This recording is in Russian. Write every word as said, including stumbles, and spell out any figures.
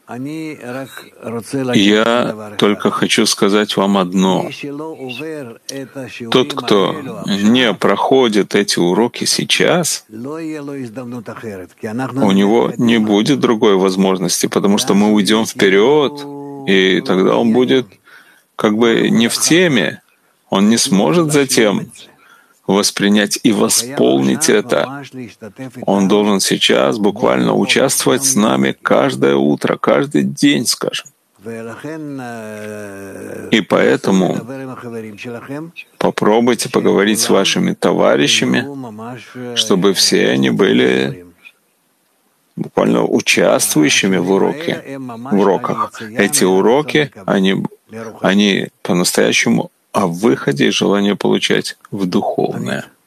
Я только хочу сказать вам одно. Тот, кто не проходит эти уроки сейчас, у него не будет другой возможности, потому что мы уйдем вперед, и тогда он будет как бы не в теме, он не сможет затем воспринять и восполнить это. Он должен сейчас буквально участвовать с нами каждое утро, каждый день, скажем. И поэтому попробуйте поговорить с вашими товарищами, чтобы все они были буквально участвующими в уроке, в уроках. Эти уроки, они, они по-настоящему о выходе и желании получать в духовное.